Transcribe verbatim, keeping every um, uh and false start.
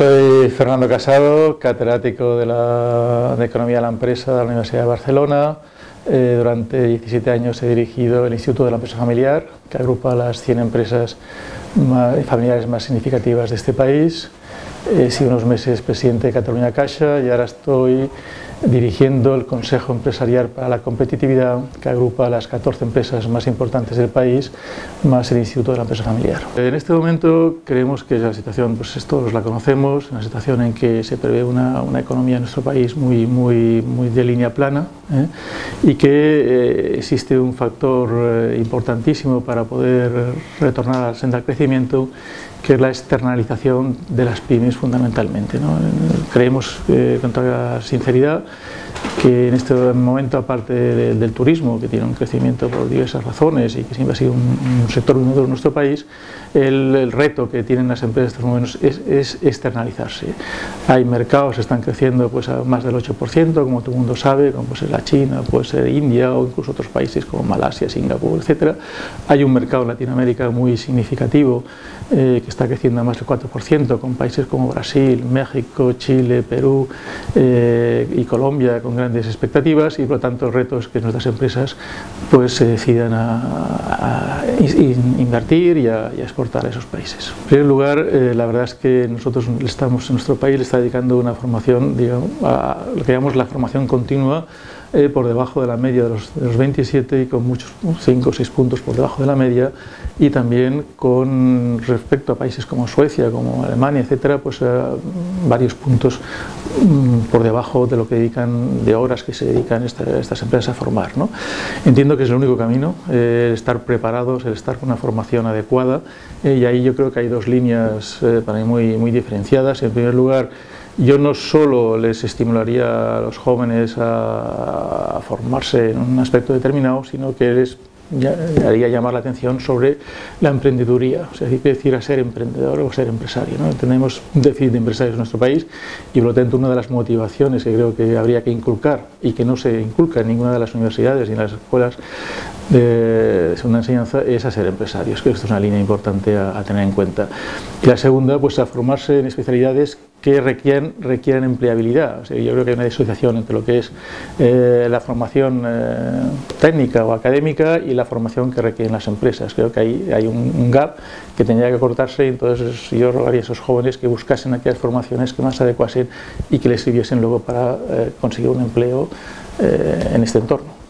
Soy Fernando Casado, catedrático de, la, de Economía de la Empresa de la Universidad de Barcelona. Eh, durante diecisiete años he dirigido el Instituto de la Empresa Familiar, que agrupa las cien empresas más, familiares más significativas de este país. He sido unos meses presidente de Catalunya Caixa y ahora estoy dirigiendo el Consejo Empresarial para la Competitividad, que agrupa las catorce empresas más importantes del país, más el Instituto de la Empresa Familiar. En este momento creemos que la situación, pues todos la conocemos, una situación en que se prevé una, una economía en nuestro país muy, muy, muy de línea plana, ¿eh? y que eh, existe un factor eh, importantísimo para poder retornar a la senda del crecimiento, que es la externalización de las pymes fundamentalmente, ¿no? Creemos, eh, con toda sinceridad, que en este momento, aparte de, del turismo, que tiene un crecimiento por diversas razones y que siempre ha sido un, un sector innovador en nuestro país, el, el reto que tienen las empresas en estos momentos es, es externalizarse. Hay mercados que están creciendo pues, a más del ocho por ciento, como todo el mundo sabe, como puede ser la China, puede ser India o incluso otros países como Malasia, Singapur, etcétera. Hay un mercado en Latinoamérica muy significativo eh, que está creciendo a más del cuatro por ciento, con países como Brasil, México, Chile, Perú eh, y Colombia con grandes expectativas, y por lo tanto el reto es que nuestras empresas pues, se decidan a, a, a invertir y a, y a exportar a esos países. En primer lugar, eh, la verdad es que nosotros estamos en nuestro país le está dedicando una formación, digamos, a lo que llamamos la formación continua, Eh, por debajo de la media de los, de los veintisiete y con muchos cinco o seis puntos por debajo de la media, y también con respecto a países como Suecia, como Alemania, etcétera, pues eh, varios puntos mm, por debajo de lo que dedican, de horas que se dedican esta, estas empresas a formar, ¿no? Entiendo que es el único camino, eh, el estar preparados, el estar con una formación adecuada, eh, y ahí yo creo que hay dos líneas eh, para mí muy, muy diferenciadas. En primer lugar, yo no solo les estimularía a los jóvenes a, a formarse en un aspecto determinado, sino que les haría llamar la atención sobre la emprendeduría, o sea, qué decir a ser emprendedor o ser empresario, ¿no? Tenemos un déficit de empresarios en nuestro país y por lo tanto una de las motivaciones que creo que habría que inculcar y que no se inculca en ninguna de las universidades ni en las escuelas de segunda enseñanza es a ser empresarios. Creo que esto es una línea importante a, a tener en cuenta. Y la segunda, pues a formarse en especialidades que requieren, requieren empleabilidad. O sea, yo creo que hay una disociación entre lo que es eh, la formación eh, técnica o académica y la formación que requieren las empresas. Creo que hay, hay un, un gap que tendría que cortarse, y entonces yo rogaría a esos jóvenes que buscasen aquellas formaciones que más se adecuasen y que les sirviesen luego para eh, conseguir un empleo eh, en este entorno.